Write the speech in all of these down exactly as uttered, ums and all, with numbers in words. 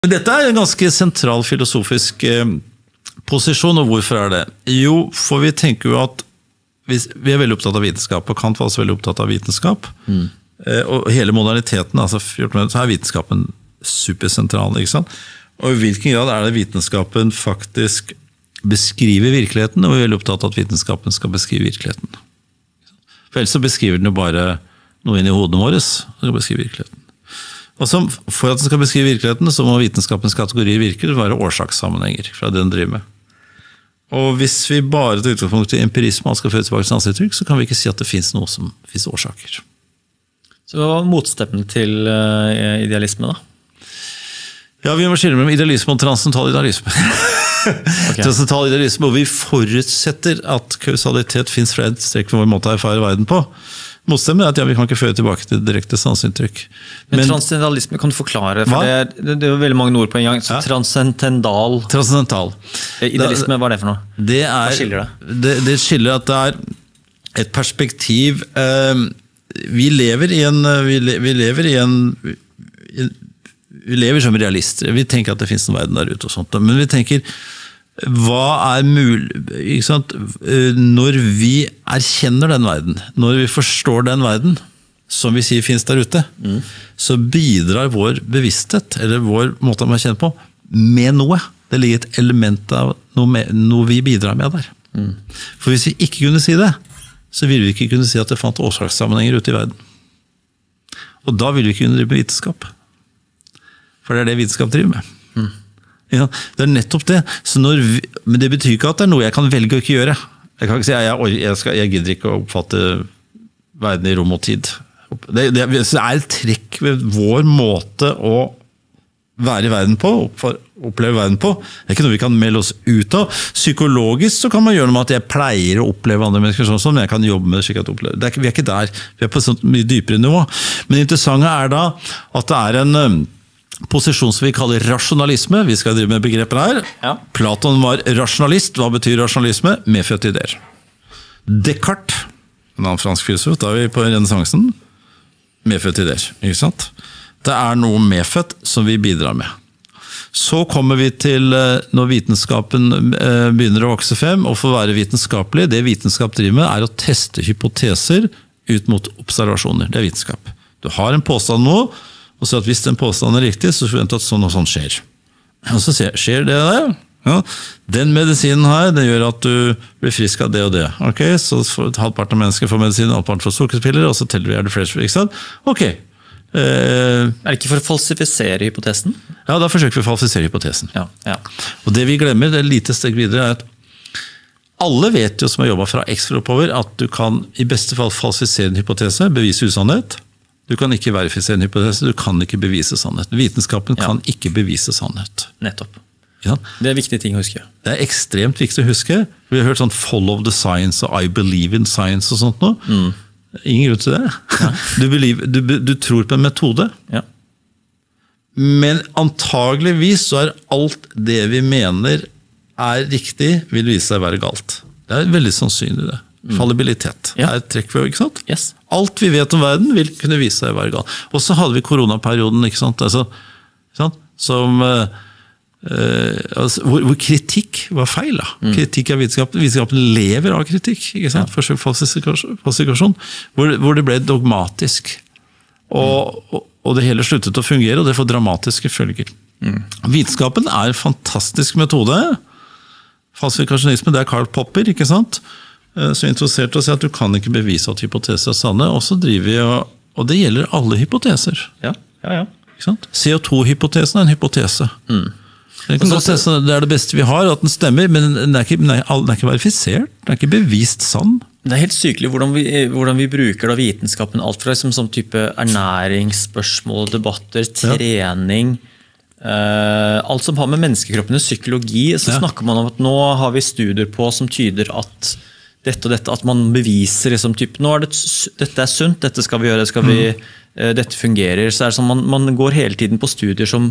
Dette er en ganske sentral filosofisk eh, posisjon, og hvorfor er det? Jo, for vi tenker jo at vi, vi er veldig opptatt av vitenskap, og Kant var også veldig opptatt av vitenskap. Mm. Eh, og hele moderniteten, altså så er vitenskapen supersentral, ikke sant? Og i hvilken grad er det vitenskapen faktisk beskriver virkeligheten, og vi er veldig opptatt av at vitenskapen skal beskrive virkeligheten. For ellers så beskriver den jo bare noe inn i hodene våre, og skal beskrive virkeligheten. Og så, for at den skal beskrive virkeligheten, så må vitenskapens kategorier virke, det være årsakssammenhenger fra det den driver med. Og hvis vi bare tar utgangspunkt i empirisme og skal føre tilbake til sanseuttrykk, så kan vi ikke si at det finnes noe som finnes årsaker. Så hva var motstemmen til uh, idealisme da? Ja, vi må skille mellom idealisme og transcendental idealisme. Okay. Transcendental idealisme, og vi forutsetter at kausalitet finnes fra et strekk for vår måte å erfare verden på. Motstemmen er at ja, vi kan ikke føre tilbake til direkte sanseinntrykk. Men, Men transcendentalisme, kan du forklare? For det er, det er veldig mange ord på en gang. Så ja. Transcendental. Transcendental. Idealisme, hva er det for noe? Det er, hva skiller det? det? Det skiller at det er et perspektiv. Eh, vi lever i en vi, vi lever i en vi lever som realister. Vi tenker at det finnes en verden der ute og sånt. Men vi tenker hva er mulig, ikke sant? Når vi erkjenner den verden, når vi forstår den verden, som vi sier finnes der ute, mm. så bidrar vår bevissthet, eller vår måte å kjenne på, med noe. Det ligger et element av noe, med, noe vi bidrar med der. Mm. For hvis vi ikke kunne si det, så ville vi ikke kunne si at det fant årsakssammenhenger ute i verden. Og da ville vi ikke kunne drive med vitenskap. For det er det vitenskap driver med. Mm. Ja, det er nettopp det. Så når vi, men det betyr ikke at det er noe jeg kan velge å ikke gjøre. Jeg kan ikke si jeg, jeg, skal, jeg gidder ikke å oppfatte verden i rom og tid. Det, det, det er et trekk ved vår måte å være i verden på, oppleve verden på. Det er ikke noe vi kan melde oss ut av. Psykologisk så kan man gjøre noe med at jeg pleier å oppleve andre mennesker sånn, men jeg kan jobbe med det slik at jeg opplever. Det er, vi er ikke der. Vi er på et sånt mye dypere nivå. Men det interessante er da at det er en posisjon som vi kaller rasjonalisme. Vi skal drive med begreper her. Ja. Platon var rasjonalist. Hva betyr rasjonalisme? Medfødte ideer. Descartes, en annen fransk filosof, da er vi på renessansen. Medfødte ideer, ikke sant? Det er noe medfødt som vi bidrar med. Så kommer vi til når vitenskapen begynner å vokse frem, og for å være vitenskapelig, det vitenskap driver med er å teste hypoteser ut mot observasjoner. Det er vitenskap. Du har en påstand nå, og så at hvis den påstanden er riktig, så forventer at sånn og sånn skjer. Og så skjer det der. Ja. Den medisinen her, det gjør at du blir frisk av det og det. Ok, så halvparten av mennesker får medisin, halvparten får sukkerpiller, og så teller vi er det flere, ikke sant? Ok. Eh, er det ikke for å falsifisere hypotesen? Ja, da forsøker vi å falsifisere hypotesen. Ja, ja. Og det vi glemmer, det lite steg videre, er at alle vet jo som har jobbet fra X for oppover, at du kan i beste fall falsifisere en hypotese, bevise usannhet. Du kan ikke verifisere en hypotese, du kan ikke bevise sannhet. Vitenskapen ja. Kan ikke bevise sannhet. Nettopp. Ja. Det er viktige ting å huske. Det er ekstremt viktig å huske. Vi har hørt sånn follow the science og I believe in science og sånt nå. Mm. Ingen grunn til det. Ja. Du, believe, du, du tror på en metode. Ja. Men antageligvis så er alt det vi mener er riktig, vil vise seg være galt. Det er veldig sannsynlig det. Mm. Fallibilitet ja. Er et trekk ved, ikke sant? Yes. Alt vi vet om verden vil kunne vise seg å være galt. Og så hadde vi koronaperioden, ikke sant? Altså, ikke sant? Som, uh, altså, hvor, hvor kritikk var feil. Da. Mm. Kritikk av vitenskapen. Vitenskapen lever av kritikk, ikke sant? Ja. Forsøk falsifikasjon, hvor, hvor det ble dogmatisk. Og, mm. og, og det hele sluttet å fungere, og det får dramatiske følger. Mm. Vitenskapen er en fantastisk metode. Falsifikasjonisme, det er Karl Popper, ikke sant? Så interessert å si at du kan ikke bevise at hypoteser er sanne, og så driver vi, og, og det gjelder alle hypoteser. Ja, ja, ja. Ikke sant? C O to-hypotesen er en hypotese. Mm. Det, så, det er det beste vi har, at den stemmer, men den er ikke, den er, den er ikke verifisert, den er ikke bevist sann. Det er helt sykelig hvordan vi, hvordan vi bruker da vitenskapen, alt fra som sånn type ernæringsspørsmål, debatter, trening, ja. Uh, alt som har med menneskekroppens psykologi, så ja. Snakker man om at nå har vi studier på som tyder at dette og dette, at man beviser liksom, typ, nå er det, dette er sunt, dette skal vi gjøre, skal vi, mm. uh, dette fungerer, så er det sånn, man, man går hele tiden på studier som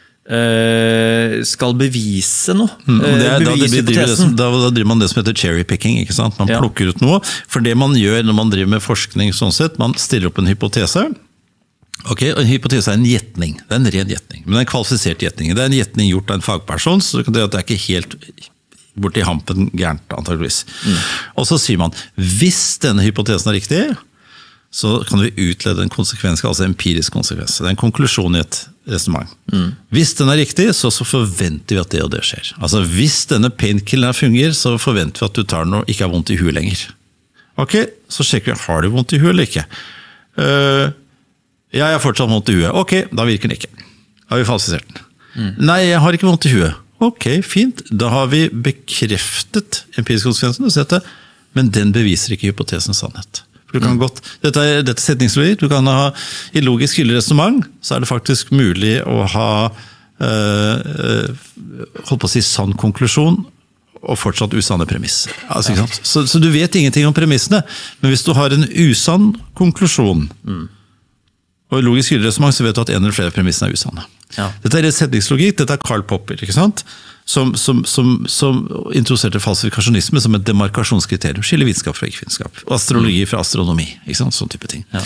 uh, skal bevise noe. Mm. Uh, det er, bevise da, det det som, da, da driver man det som heter cherry picking, ikke sant? Man ja. Plukker ut noe, for det man gjør når man driver med forskning sånn sett, man stiller opp en hypotese, Ok, og En hypotese er en gjetning. Det er en ren gjetning. Men det er en kvalifisert gjetning. Det er en gjetning gjort av en fagperson, så det er ikke helt borti hampen gærent, antageligvis. Mm. Og så sier man, hvis denne hypotesen er riktig, så kan vi utlede en konsekvens, altså empirisk konsekvens. Det er en konklusjon i et resonemang. Mm. Hvis den er riktig, så, så forventer vi at det og det skjer. Altså Hvis denne painkilleren fungerer, så forventer vi at du tar den og ikke har vondt i huet lenger. Ok, så sjekker vi, har du vondt i huet eller ikke? Uh, ja, jeg har fortsatt vondt i huet. Ok, da virker den ikke. Da har vi falsifisert den. Mm. Nei, jeg har ikke vondt i huet. Ok, fint. Da har vi bekreftet empirisk konsekvensen, men den beviser ikke hypotesens sannhet. Du kan godt, dette er, dette er setningslogikk, du kan ha i logisk gyldig resonemang, så er det faktisk mulig å ha øh, holdt på å si sann konklusjon og fortsatt usanne premiss. Altså, ikke sant? Så, så du vet ingenting om premissene, men hvis du har en usann konklusjon mm. og i logisk gyldig resonemang, så vet du at en eller flere premissene er usanne. Ja. Dette er setningslogikk, dette er Karl Popper, ikke sant? Som, som, som, som introduserte falsifikasjonisme som et demarkasjonskriterium. Skille vitenskap fra ikke-vitenskap. Og astrologi fra astronomi. Ikke sant? Sånn type ting. Ja.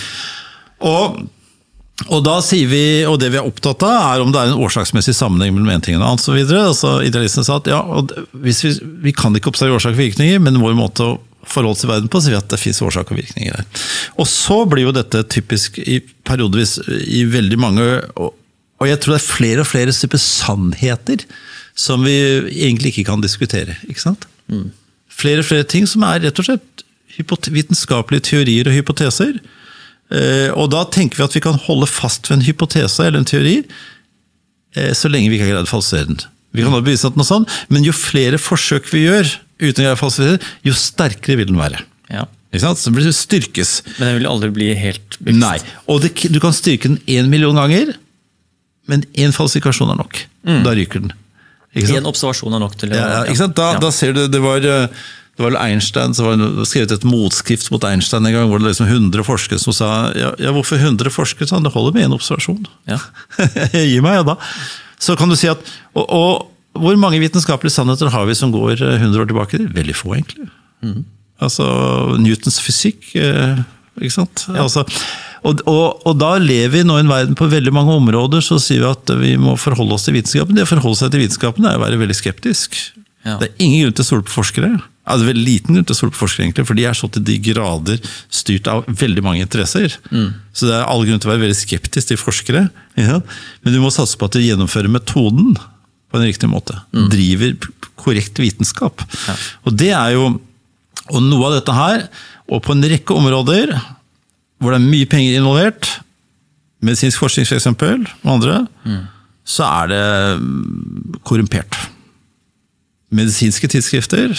Og, og da sier vi, og det vi er opptatt av, er om det er en årsaksmessig sammenheng mellom en ting og en annen, så videre. Altså, idealisten sa at ja, og hvis vi, vi kan ikke observere årsak og virkninger, men vår måte å forholde til verden på, så vi at det finnes årsak og virkninger der. Og så blir jo dette typisk i periodevis i veldig mange, og, og jeg tror det er flere og flere typer sannheter som vi egentlig ikke kan diskutere, ikke sant? Mm. Flere og flere ting som er rett og slett vitenskapelige teorier og hypoteser, eh, og da tenker vi at vi kan holde fast ved en hypotese eller en teori, eh, så lenge vi ikke har greid å falsifisere den. Vi kan da bevise at den er sånn, men jo flere forsøk vi gjør uten å greie å falsifisere, jo sterkere vil den være. Ja. Ikke sant? Så blir det styrkes. Men den vil aldri bli helt bevisst. Nei, og det, du kan styrke den en million ganger, men en falsifikasjon er nok. Mm. Da ryker den. En observasjon er nok til å... Ja, ja, ikke sant? Da, ja. da ser du, det var, det var Einstein, så var det skrevet et motskrift mot Einstein en gang, hvor det liksom hundre forskere som sa, ja, ja hvorfor hundre forskere? Så det holder med en observasjon. Ja. Gi meg, ja da. Så kan du si at, og, og hvor mange vitenskapelige sannheter har vi som går hundre år tilbake? Veldig få, egentlig. Mm. Altså, Newtons fysikk, ikke sant? Ja. Altså, Og, og, og da lever vi nå i en verden på veldig mange områder, så sier vi at vi må forholde oss til vitenskapen. Det å forholde seg til vitenskapen er å være veldig skeptisk. Ja. Det er ingen grunn til å stole på forskere. Altså, veldig liten grunn til å stole på forskere, egentlig, for de er så til de grader styrt av veldig mange interesser. Mm. Så det er all grunn til å være veldig skeptisk til forskere. Ja? Men du må satse på at de gjennomfører metoden på en riktig måte. Mm. Driver korrekt vitenskap. Ja. Og det er jo, og noe av dette her, og på en rekke områder, hvor det er mye penger involvert, medisinsk forskning for eksempel, og andre, mm. så er det korrumpert. Medisinske tidsskrifter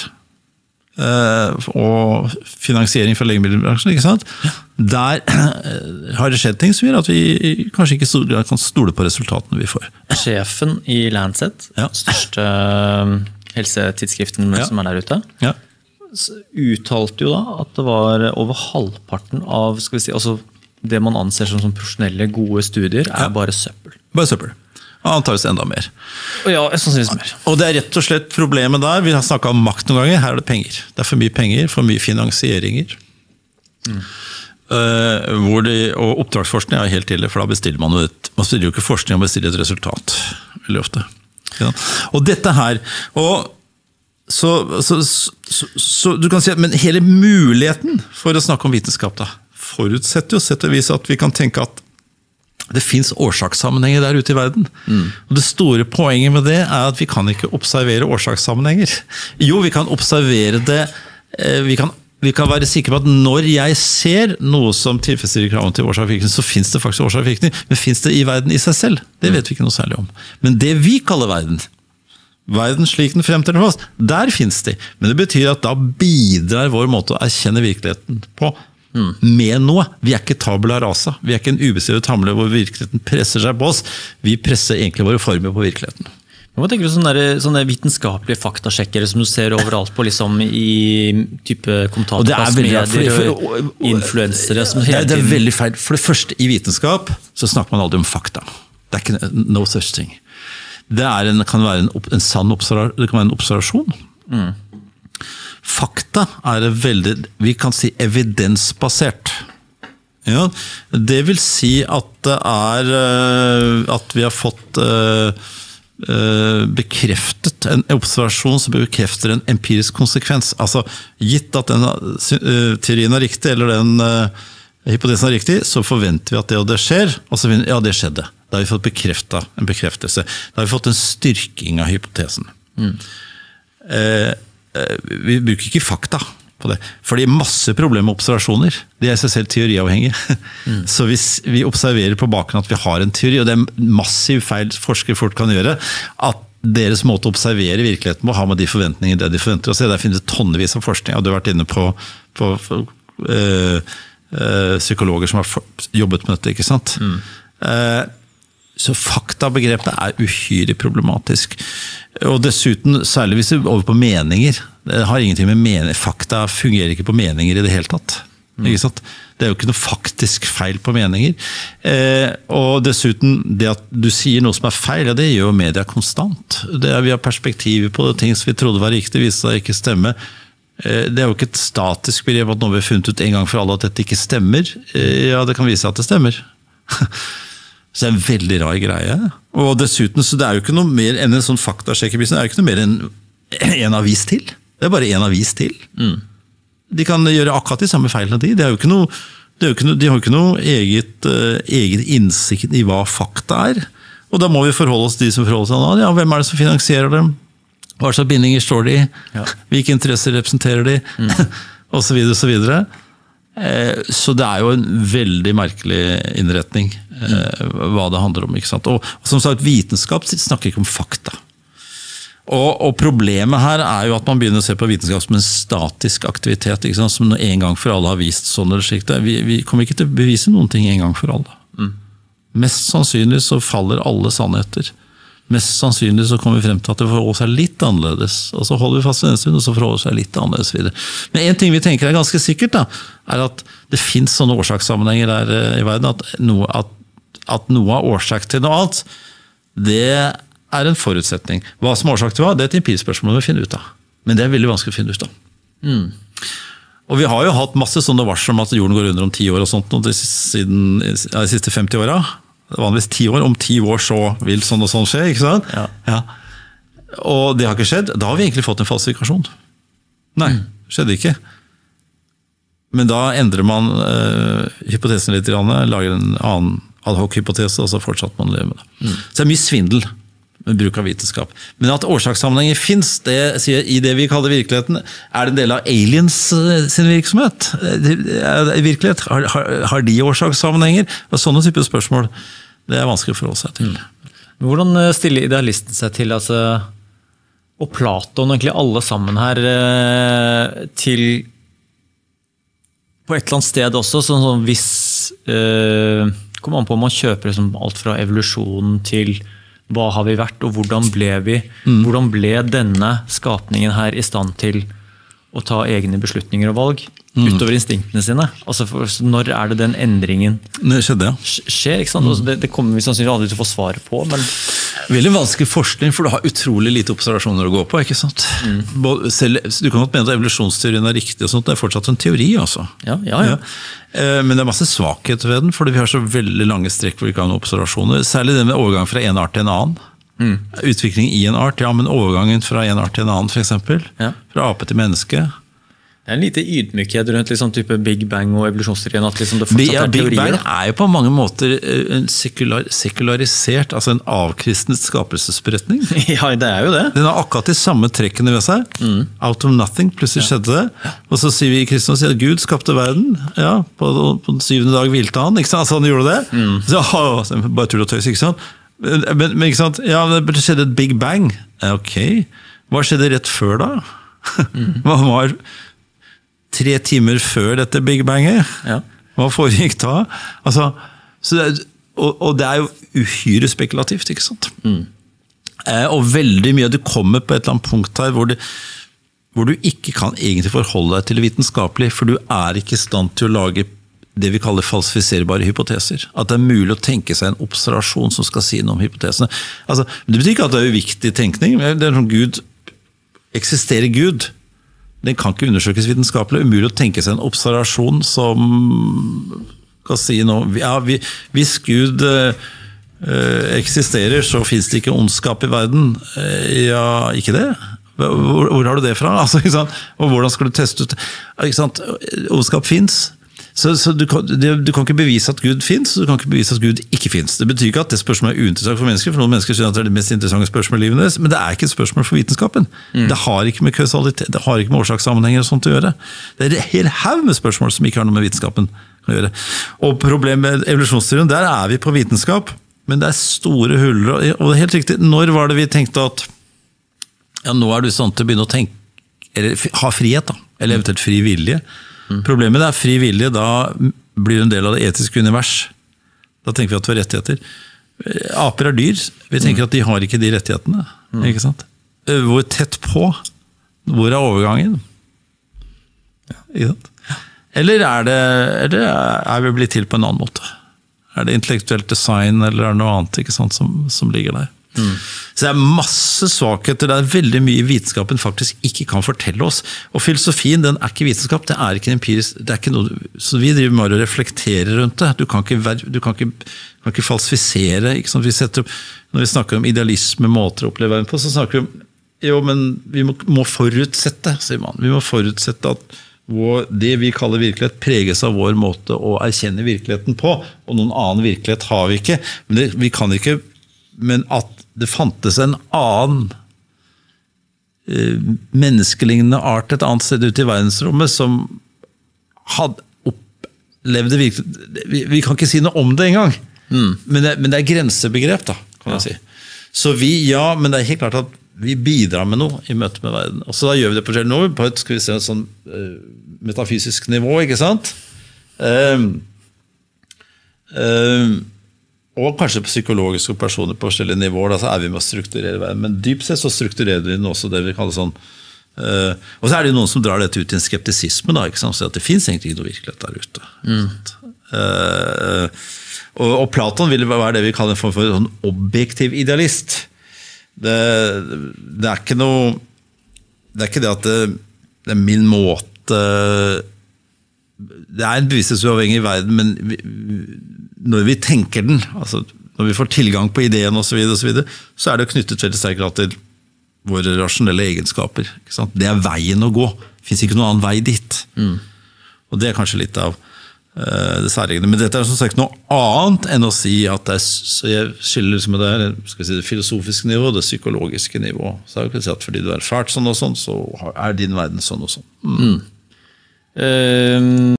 eh, og finansiering fra legemiddelbransjen, ikke sant? Ja. Der eh, har det skjedd ting som gjør at vi kanskje ikke stole, kan stole på resultatene vi får. Sjefen i Lancet, ja. største helsetidsskriften ja. som er der ute, ja. uttalte jo da at det var over halvparten av skal vi si, altså det man anser som, som profesjonelle gode studier er ja. bare søppel. Bare søppel. Og antageligvis enda mer. Ja, jeg synes mer. Og det er rett og slett problemet der. Vi har snakket om makt noen ganger. Her er det penger. Det er for mye penger, for mye finansieringer. Mm. Uh, hvor det, og oppdragsforskning er helt ille, for da bestiller man jo et, man bestiller jo ikke forskning, man bestiller et resultat. Veldig ofte. Ja. Og dette her, og Så, så, så, så du kan si at, men hele muligheten for å snakke om vitenskap da, forutsetter jo sett og vis at vi kan tenke at det finnes årsakssammenhenger der ute i verden. Mm. Og det store poenget med det er at vi kan ikke observere årsakssammenhenger. Jo, vi kan observere det, vi kan, vi kan være sikre på at når jeg ser noe som tilfredsstiller kravene til årsak-virkning, så finnes det faktisk årsak-virkning, men finnes det i verden i seg selv? Det vet vi ikke noe særlig om. Men det vi kaller verden, verden slik den fremtrer oss, der finnes de. Men det betyr at da bidrar vår måte å erkjenne virkeligheten på mm. med noe. Vi er ikke tabula rasa. Vi er ikke en ubeskrevet hamle hvor virkeligheten presser seg på oss. Vi presser egentlig våre former på virkeligheten. Hva tenker du sånne, der, sånne vitenskapelige faktasjekkere som du ser overalt på liksom i type kommentatorplassmedier og influensere? Som det, er, det er veldig feil. For det første, i vitenskap så snakker man aldri om fakta. Det er ikke no such thing. Det er en, kan være en, en sann observasjon. Det kan være en observasjon. Mm. Fakta er veldig, vi kan si evidensbasert. Ja, det vil si at det er at vi har fått bekreftet en observasjon som bekrefter en empirisk konsekvens. Altså, gitt at den teorien er riktig, eller den hypotesen er riktig, så forventer vi at det og det skjer, og så finner vi, ja, det skjedde. Da har vi fått bekreftet en bekreftelse. Da har vi fått en styrking av hypotesen. Mm. Eh, vi bruker ikke fakta på det, for det er masse problemer med observasjoner. De er i seg selv teoriavhengige. Mm. Så hvis vi observerer på bakgrunn at vi har en teori, og det er massiv feil forskere folk kan gjøre, at deres måte å observere virkeligheten må ha med de forventninger det de forventer å se. Der finnes det tonnevis av forskning, og du har vært inne på, på øh, øh, psykologer som har jobbet med dette, ikke sant? Mm. Uh, så faktabegrepet er uhyre problematisk. Og dessuten, særlig hvis vi er over på meninger, det har ingenting med meninger, fakta fungerer ikke på meninger i det hele tatt. Mm. Ikke sant? Det er jo ikke noe faktisk feil på meninger. Uh, og dessuten, det at du sier noe som er feil, ja, det gjør jo media konstant. Det er, vi har perspektiver på det, ting som vi trodde var riktig, viser seg ikke stemme. Uh, det er jo ikke et statisk begrep at nå har vi funnet ut en gang for alle at dette ikke stemmer. Uh, ja, det kan vise seg at det stemmer. Så det er en veldig rar greie. Og dessuten, så det er jo ikke noe mer enn en sånn faktasjekkeprisen, det er jo ikke noe mer enn en avis til. Det er bare en avis til. Mm. De kan gjøre akkurat de samme feilene de. Det er jo ikke noe, det er jo ikke noe, de har jo ikke noe eget, uh, eget innsikt i hva fakta er. Og da må vi forholde oss til de som forholder seg. Ja, hvem er det som finansierer dem? Hva slags bindinger står de i? Ja. Hvilke interesser representerer de? Mm. og så videre, og så videre. Så det er jo en veldig merkelig innretning hva det handler om, ikke sant? Og, og som sagt, vitenskap snakker ikke om fakta. Og, og problemet her er jo at man begynner å se på vitenskap som en statisk aktivitet, ikke sant? Som en gang for alle har vist sånn eller slikt. Vi, vi kommer ikke til å bevise noen ting en gang for alle. Mm. Mest sannsynlig så faller alle sannheter. Mest sannsynlig så kommer vi frem til at det forholder seg litt annerledes, og så holder vi fast en stund, og så forholder det seg litt annerledes videre. Men en ting vi tenker er ganske sikkert, da, er at det finnes sånne årsakssammenhenger der i verden, at noe, at, at noe er årsak til noe annet, det er en forutsetning. Hva som er årsak til hva, det er et empirisk spørsmål vi finner ut av. Men det er veldig vanskelig å finne ut av. Mm. Og vi har jo hatt masse sånne varsler om at jorden går under om ti år og sånt, og det siden ja, de siste femti åra. Det er vanligvis ti år, om ti år så vil sånn og sånn skje, ikke sant? Ja. Ja. Og det har ikke skjedd, da har vi egentlig fått en falsifikasjon. Nei, mm. skjedde ikke. Men da endrer man uh, hypotesen litt, lager en annen ad hoc-hypotese, og så fortsatt man lever med det. Mm. Så det er mye svindel med bruk av vitenskap. Men at årsakssammenhenger finnes, det sier i det vi kaller virkeligheten, er det en del av aliens sin virksomhet? Virkelighet? Har, har, har de årsakssammenhenger? Og sånne typer spørsmål, det er vanskelig å forholde seg til. Mm. Hvordan stiller idealisten seg til, altså, og Platon, egentlig alle sammen her, til på et eller annet sted også, sånn, sånn hvis øh, kommer an på om man kjøper liksom, alt fra evolusjonen til hva har vi vært, og hvordan ble vi? Mm. Hvordan ble denne skapningen her i stand til å ta egne beslutninger og valg mm. utover instinktene sine? Altså, for, når er det den endringen det skjedde, ja. skjer? Ikke sant? Mm. Det, det kommer vi sannsynligvis aldri til å få svar på. Men veldig vanskelig forskning, for du har utrolig lite observasjoner å gå på, ikke sant? Mm. Selv, du kan godt mene at evolusjonsteorien er riktig, og sånt, det er fortsatt en teori, altså. Ja, ja, ja. ja. Men det er masse svakhet ved den, fordi vi har så veldig lange strekk hvor vi ikke har noen observasjoner. Særlig den med overgang fra en art til en annen. Mm. Utvikling i en art, ja, men overgangen fra en art til en annen, for eksempel. Ja. Fra ape til menneske. Det er en lite ydmykhet rundt liksom, type Big Bang og evolusjonsteorien, at liksom, det fortsatt ja, er Big teorier. Bang er jo på mange måter en sekular, sekularisert, altså en avkristnet skapelsesberetning. Ja, det er jo det. Den har akkurat de samme trekkene ved seg. Mm. Out of nothing, plutselig ja. skjedde det. Og så sier vi i kristne at Gud skapte verden, ja, på, på den syvende dag hvilte han, ikke sant? Altså han gjorde det. Mm. Så, å, bare tull og tøys, ikke sant? Men, men ikke sant? Ja, det skjedde et Big Bang. Ok, hva skjedde rett før da? Mm. Hva var tre timer før dette Big Banget? Ja. Hva foregikk da? Altså, så det er, og, og det er jo uhyre spekulativt, ikke sant? Mm. Eh, og veldig mye, du kommer på et eller annet punkt her hvor, det, hvor du ikke kan egentlig forholde deg til det vitenskapelige, for du er ikke i stand til å lage det vi kaller falsifiserbare hypoteser. At det er mulig å tenke seg en observasjon som skal si noe om hypotesene. Altså, det betyr ikke at det er uviktig tenkning, det er sånn Gud, eksisterer Gud? Den kan ikke undersøkes vitenskapelig. Umulig å tenke seg en observasjon som skal si noe. Ja, vi, hvis Gud uh, eksisterer, så finnes det ikke ondskap i verden. Uh, ja, ikke det? Hvor, hvor har du det fra? Altså, ikke sant? Og hvordan skal du teste ut? Ikke sant? Ondskap finnes. Så, så du, kan, du kan ikke bevise at Gud finnes, og du kan ikke bevise at Gud ikke finnes. Det betyr ikke at det spørsmålet er uinteressant for mennesker, for noen mennesker synes at det er det mest interessante spørsmålet i livet deres, men det er ikke et spørsmål for vitenskapen. Mm. Det har ikke med kausalitet, det har ikke med årsakssammenhenger og sånt å gjøre. Det er en hel haug med spørsmål som ikke har noe med vitenskapen å gjøre. Og problemet med evolusjonsteorien, der er vi på vitenskap, men det er store huller, og det er helt riktig, når var det vi tenkte at ja, nå er du sånn til å begynne å tenke, eller ha frihet da, eller eventuelt fri vilje. Mm. Problemet er fri vilje, da blir det en del av det etiske univers. Da tenker vi at vi har rettigheter. Aper er dyr, vi tenker mm. at de har ikke de rettighetene. Mm. Ikke sant? Hvor tett på, hvor er overgangen? Ja. Ikke sant? Eller er det eller er vi blitt til på en annen måte? Er det intellektuelt design, eller er det noe annet ikke sant, som, som ligger der? Mm. Så det er masse svakheter, det er veldig mye vitenskapen faktisk ikke kan fortelle oss, og filosofien den er ikke vitenskap, det er ikke empirisk, det er ikke noe, så vi driver med å reflektere rundt det, du kan ikke, du kan ikke, kan ikke falsifisere, ikke sant? Vi setter opp, når vi snakker om idealisme, måter å oppleve verden på, så snakker vi om, jo, men vi må, må forutsette, sier man, vi må forutsette at vår, det vi kaller virkelighet preges av vår måte å erkjenne virkeligheten på, og noen annen virkelighet har vi ikke, men det, vi kan ikke, men at det fantes en annen eh, menneskelignende art et annet sted ute i verdensrommet som hadde opplevd det virkelig. Vi, vi kan ikke si noe om det engang, mm. men, det, men det er grensebegrep da, kan jeg ja. si. Så vi, ja, men det er helt klart at vi bidrar med noe i møte med verden. Og så da gjør vi det på nå, på et, skal vi se, et sånn uh, metafysisk nivå, ikke sant? Um, um, og kanskje på psykologiske personer på forskjellige nivåer, da så er vi med å strukturere verden. Men dypt sett så strukturerer vi også det vi kaller sånn, uh, og så er det jo noen som drar dette ut i en skeptisisme, da, ikke sant? Så at det finnes egentlig ikke noe virkelighet der ute. Mm. Uh, og, og Platon ville være det vi kaller en form for en objektiv idealist. Det, det er ikke noe, det er ikke det at det, det er min måte, det er en bevissthetssuavhengig verden, men vi, når vi tenker den, altså når vi får tilgang på ideen og så videre, og så videre, så er det knyttet veldig sterkt til våre rasjonelle egenskaper. Ikke sant? Det er veien å gå. Det finnes ikke noen annen vei dit. Mm. Og det er kanskje litt av uh, det særegne. Men dette er som sagt noe annet enn å si at det er, så jeg skiller liksom det, her, skal jeg si, det filosofiske nivå, det psykologiske nivå. Så jeg kan si at fordi du er fælt sånn og sånn, så er din verden sånn og sånn. Mm. Mm. Um